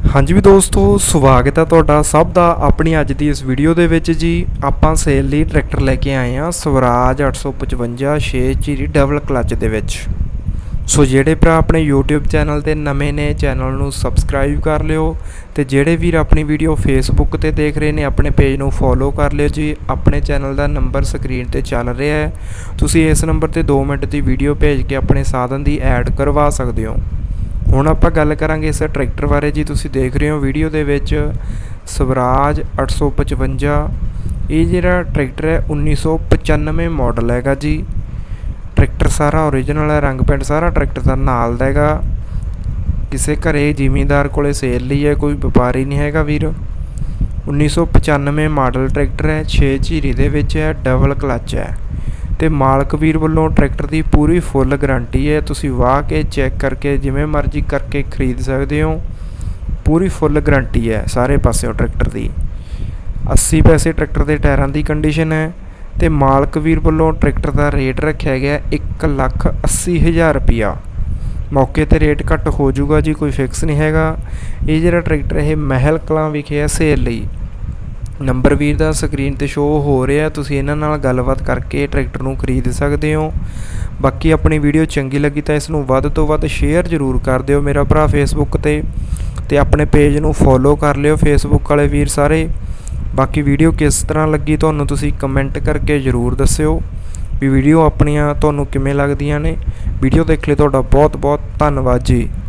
हाँ जी भी दोस्तों, स्वागत है तुहाडा सब दा अपनी अज दी इस वीडियो दे विच जी। आपां सेल लई ट्रैक्टर लैके आए हैं स्वराज 855 6 चीरी डबल क्लच दे विच। सो जेड़े भरा अपने यूट्यूब चैनल ते नवे ने चैनल नूं सबसक्राइब कर लिओ ते जेड़े वीर अपनी वीडियो फेसबुक ते देख रहे ने अपने पेज नूं फॉलो कर लिओ जी। अपने चैनल दा नंबर स्क्रीन ते चल रहा है, तुसीं इस नंबर ते 2 मिनट दी वीडियो भेज के अपने साधन दी ऐड करवा सकदे हो। हुण आपां गल करांगे इस ट्रैक्टर बारे जी। तुसीं देख रहे हो वीडियो दे विच स्वराज 855। ये जिहड़ा ट्रैक्टर है 1995 मॉडल हैगा जी। ट्रैक्टर सारा ओरिजिनल है, रंग पेंट सारा ट्रैक्टर दा नाल दा हैगा। किसी घरे जिमींदार कोले सेल लई है, कोई व्यापारी नहीं हैगा वीर। 1995 मॉडल ट्रैक्टर है, 6 चीरी दे विच है, डबल क्लच है ते मालक वीर वालों ट्रैक्टर की पूरी फुल गारंटी है। तुसीं वाह के चैक करके जिमें मर्जी करके खरीद सकते हो। पूरी फुल गारंटी है सारे पासों ट्रैक्टर की। 80 पैसे ट्रैक्टर के टायरां की कंडीशन है ते मालक वीर वालों ट्रैक्टर का रेट रखा गया 1,80,000 रुपया। मौके ते रेट घट हो जूगा जी, कोई फिक्स नहीं हैगा। ये जिहड़ा ट्रैक्टर है महल कलां विखे है सेल लई। नंबर वीर दा स्क्रीन ते शो हो रहा है, तुसीं इन्हां नाल गलबात करके ट्रैक्टर नूं खरीद सकते हो। बाकी अपनी वीडियो चंगी लगी तो इसनूं वध तो वध शेयर जरूर कर दिओ मेरा भरा फेसबुक ते अपने पेज नूं फॉलो कर लिओ फेसबुक वाले वीर सारे। बाकी वीडियो किस तरह लगी तुहानूं तुसीं कमेंट करके जरूर दस्सिओ भी वीडियो अपनियां तुहानूं किवें लगदियां ने। वीडियो देख लई तुहाडा बहुत बहुत धन्नवाद जी।